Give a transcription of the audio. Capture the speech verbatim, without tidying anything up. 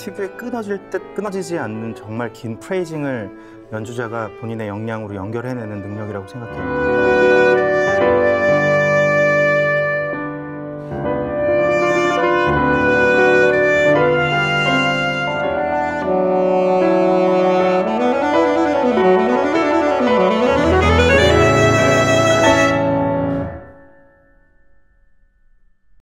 특유의 끊어질 듯 끊어지지 않는 정말 긴 프레이징을 연주자가 본인의 역량으로 연결해내는 능력이라고 생각해요.